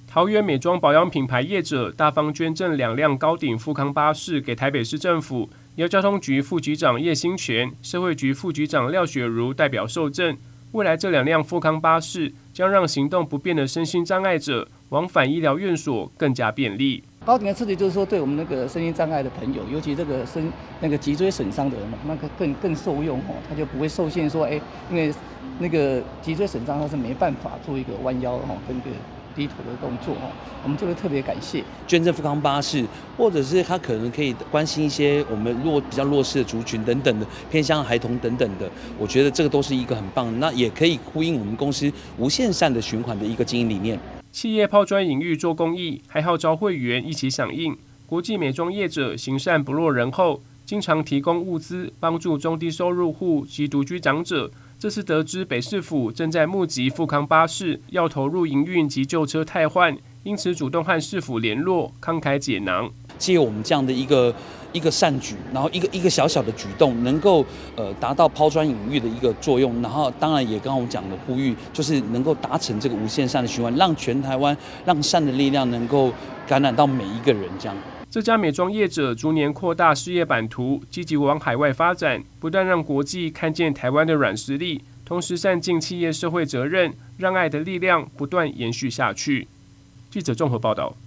桃园美妆保养品牌业者大方捐赠2辆高顶富康巴士给台北市政府，由交通局副局长叶兴全、社会局副局长廖雪茹代表受赠。未来这2辆富康巴士将让行动不便的身心障碍者往返医疗院所更加便利。 高顶的设计就是说，对我们那个身心障碍的朋友，尤其这个脊椎损伤的人，那个更受用哦，他就不会受限说，因为那个脊椎损伤他是没办法做一个弯腰哦，跟个低头的动作哦，我们这个特别感谢捐赠富康巴士，或者是他可能可以关心一些我们比较弱势的族群等等的，偏向孩童等等的，我觉得这个都是一个很棒，那也可以呼应我们公司无限善的循环的一个经营理念。 企业抛砖引玉做公益，还号召会员一起响应。国际美妆业者行善不落人后，经常提供物资帮助中低收入户及独居长者。这次得知北市府正在募集富康巴士，要投入营运及旧车汰换，因此主动和市府联络，慷慨解囊。 借我们这样的一个善举，然后一个小小的举动，能够达到抛砖引玉的一个作用，然后当然也刚刚我讲的呼吁，就是能够达成这个无限善的循环，让全台湾让善的力量能够感染到每一个人这样。 这家美妆业者逐年扩大事业版图，积极往海外发展，不但让国际看见台湾的软实力，同时善尽企业社会责任，让爱的力量不断延续下去。记者综合报道。